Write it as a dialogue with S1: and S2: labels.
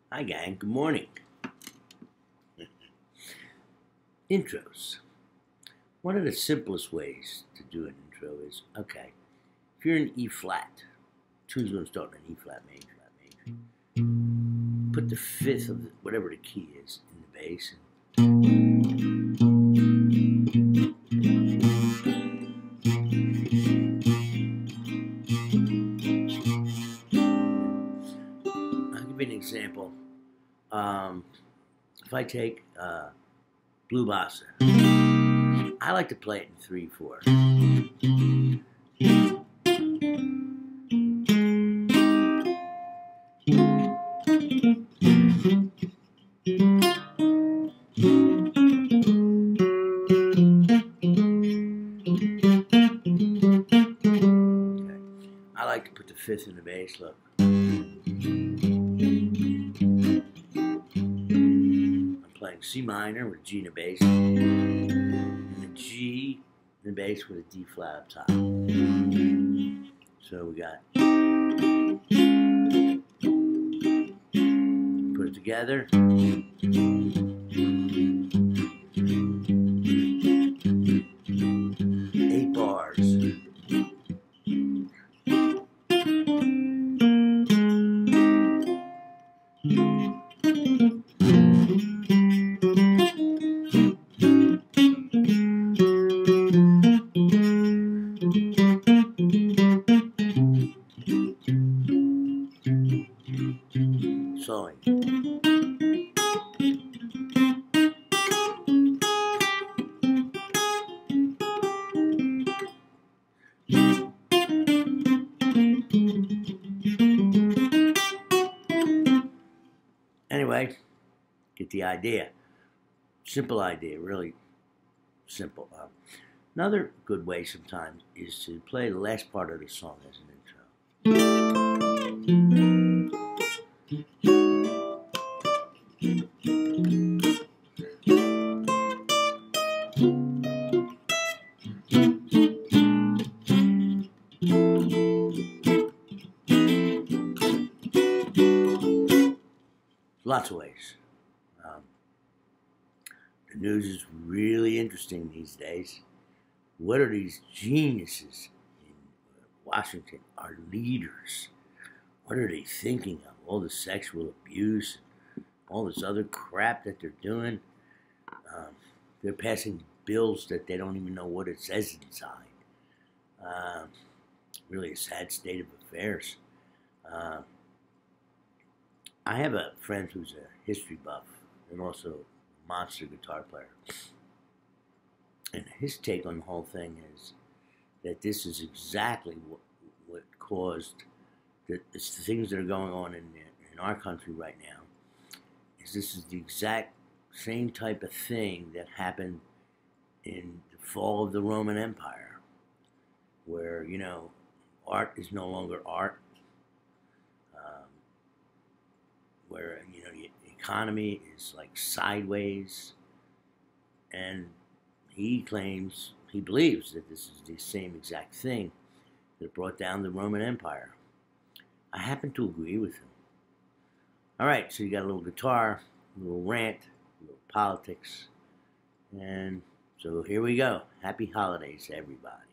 S1: Hi gang, good morning. Intros. One of the simplest ways to do an intro is, okay, if you're in E flat, tune's going to start in an E flat major, put the fifth of whatever the key is in the bass. I'll give you an example. If I take Blue Bossa, I like to play it in 3/4. I like to put the fifth in the bass. Look. I'm playing C minor with G in the bass, and a G in the bass with a D flat up top. So we got, put it together. 8 bars. Sewing. Anyway, get the idea. Simple idea, really simple. Another good way sometimes is to play the last part of the song as an intro. Lots of ways. The news is really interesting these days. What are these geniuses in Washington, our leaders? What are they thinking of? All the sexual abuse, all this other crap that they're doing. They're passing bills that they don't even know what it says inside. Really a sad state of affairs. I have a friend who's a history buff and also a monster guitar player. And his take on the whole thing is that this is exactly what caused the things that are going on in our country right now. This is the exact same type of thing that happened in the fall of the Roman Empire, where, you know, art is no longer art, where, you know, the economy is like sideways, and he believes that this is the same exact thing that brought down the Roman Empire. I happen to agree with him. All right, so you got a little guitar, a little rant, a little politics, and so here we go. Happy holidays, everybody.